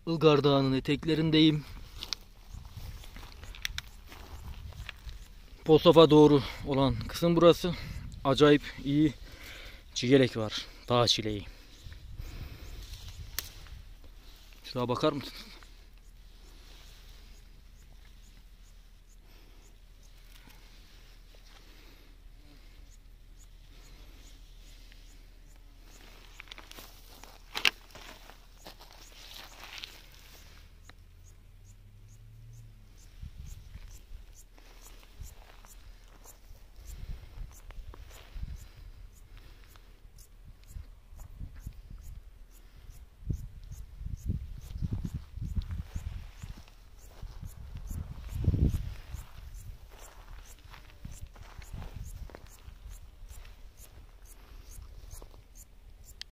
Ilgar Dağı'nın eteklerindeyim. Posof'a doğru olan kısım burası. Acayip iyi çigelek var. Dağ çileği. Şuna bakar mısın?